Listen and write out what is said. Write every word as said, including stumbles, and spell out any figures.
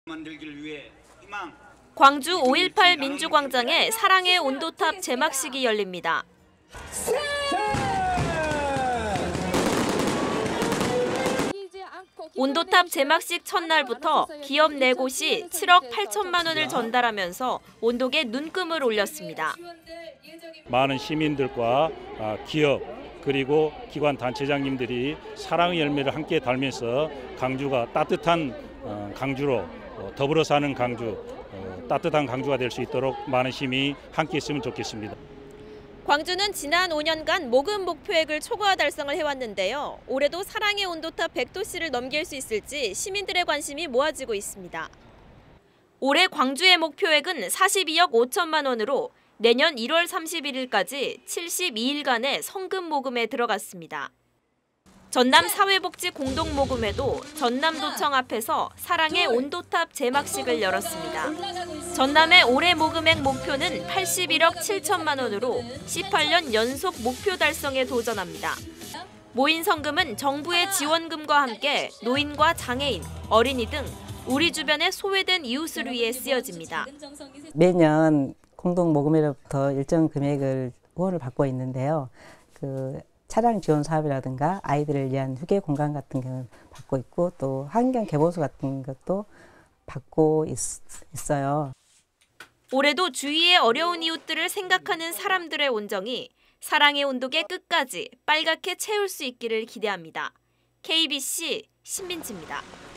만들기를 위해 희망. 광주 오일팔 민주광장에 사랑의 온도탑 제막식이 열립니다. 온도탑 제막식 첫날부터 기업 네 곳이 칠억 팔천만 원을 전달하면서 온도계 눈금을 올렸습니다. 많은 시민들과 기업 그리고 기관 단체장님들이 사랑의 열매를 함께 달면서 광주가 따뜻한 광주로 더불어 사는 광주, 따뜻한 광주가 될 수 있도록 많은 시민이 함께 했으면 좋겠습니다. 광주는 지난 오 년간 모금 목표액을 초과 달성을 해왔는데요. 올해도 사랑의 온도탑 백 도씨를 넘길 수 있을지 시민들의 관심이 모아지고 있습니다. 올해 광주의 목표액은 사십이억 오천만 원으로 내년 일월 삼십일일까지 칠십이 일간의 성금 모금에 들어갔습니다. 전남 사회복지 공동모금회도 전남도청 앞에서 사랑의 온도탑 제막식을 열었습니다. 전남의 올해 모금액 목표는 팔십일억 칠천만 원으로 십팔 년 연속 목표 달성에 도전합니다. 모인 성금은 정부의 지원금과 함께 노인과 장애인, 어린이 등 우리 주변의 소외된 이웃을 위해 쓰여집니다. 매년 공동모금회로부터 일정 금액을 후원을 받고 있는데요. 그 차량 지원 사업이라든가 아이들을 위한 휴게 공간 같은 경우는 받고 있고 또 환경 개보수 같은 것도 받고 있, 있어요. 올해도 주위의 어려운 이웃들을 생각하는 사람들의 온정이 사랑의 온도계 끝까지 빨갛게 채울 수 있기를 기대합니다. 케이비씨 신민지입니다.